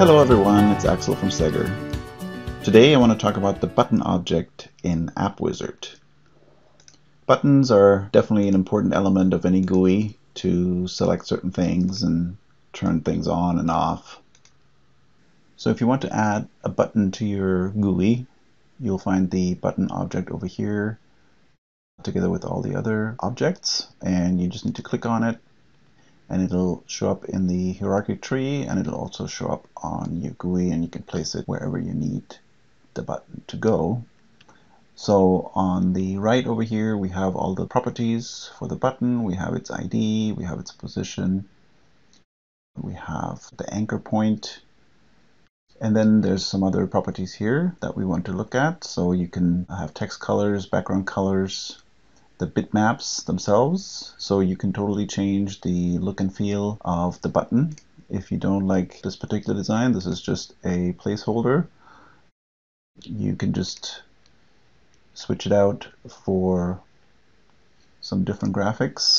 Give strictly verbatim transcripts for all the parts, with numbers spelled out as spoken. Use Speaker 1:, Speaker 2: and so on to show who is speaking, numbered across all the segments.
Speaker 1: Hello everyone, it's Axel from SEGGER. Today I want to talk about the button object in AppWizard. Buttons are definitely an important element of any G U I to select certain things and turn things on and off. So if you want to add a button to your G U I, you'll find the button object over here together with all the other objects, and you just need to click on it and it'll show up in the hierarchy tree, and it'll also show up on your G U I, and you can place it wherever you need the button to go. So on the right over here we have all the properties for the button. We have its I D, we have its position, we have the anchor point, and then there's some other properties here that we want to look at. So you can have text colors, background colors, the bitmaps themselves, so you can totally change the look and feel of the button. If you don't like this particular design, this is just a placeholder. You can just switch it out for some different graphics,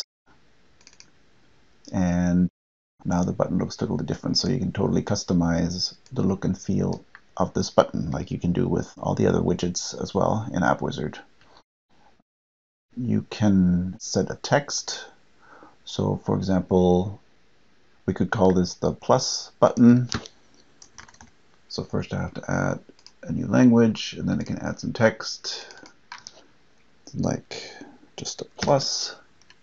Speaker 1: and now the button looks totally different. So you can totally customize the look and feel of this button like you can do with all the other widgets as well in AppWizard. You can set a text. So for example, we could call this the plus button. So first I have to add a new language, and then I can add some text like just a plus.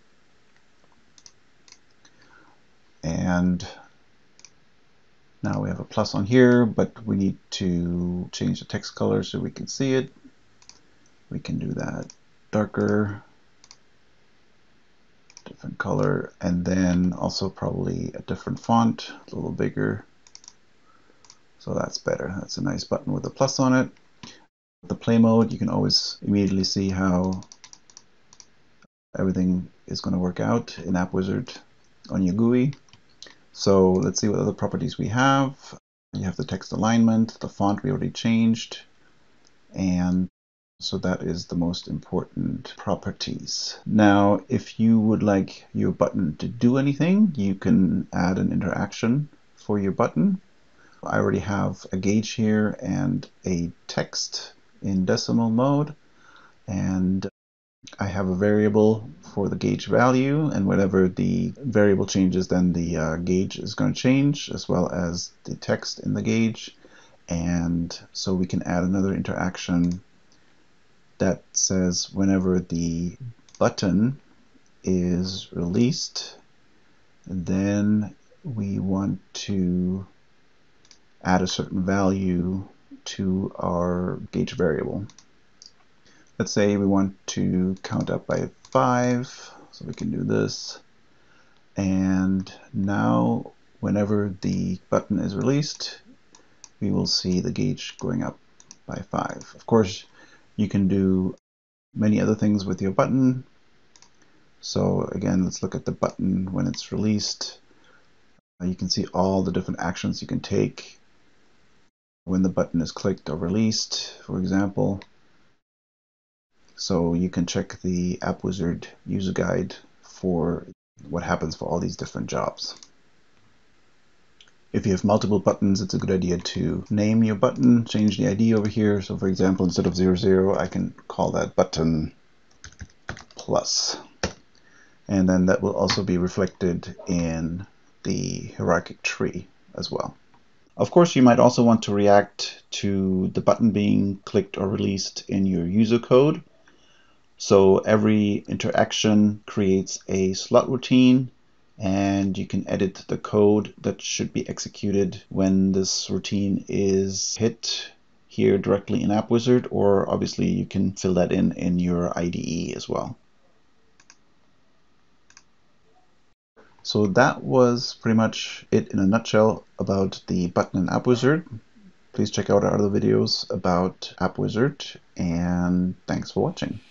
Speaker 1: And now we have a plus on here, but we need to change the text color so we can see it. We can do that darker, different color, and then also probably a different font, a little bigger. So that's better. That's a nice button with a plus on it. The play mode, you can always immediately see how everything is going to work out in AppWizard on your G U I. So let's see what other properties we have. You have the text alignment, the font we already changed, and so that is the most important properties. Now, if you would like your button to do anything, you can add an interaction for your button. I already have a gauge here and a text in decimal mode, and I have a variable for the gauge value, and whenever the variable changes, then the uh, gauge is going to change, as well as the text in the gauge. And so we can add another interaction that says whenever the button is released, then we want to add a certain value to our gauge variable. Let's say we want to count up by five, so we can do this. And now whenever the button is released, we will see the gauge going up by five. Of course, you can do many other things with your button. So again, let's look at the button when it's released. You can see all the different actions you can take when the button is clicked or released, for example. So you can check the AppWizard user guide for what happens for all these different jobs. If you have multiple buttons, it's a good idea to name your button, change the I D over here. So for example, instead of zero zero, I can call that button plus. And then that will also be reflected in the hierarchic tree as well. Of course, you might also want to react to the button being clicked or released in your user code. So every interaction creates a slot routine, and you can edit the code that should be executed when this routine is hit here directly in AppWizard, or obviously you can fill that in in your I D E as well. So that was pretty much it in a nutshell about the button in AppWizard. Please check out our other videos about AppWizard, and thanks for watching.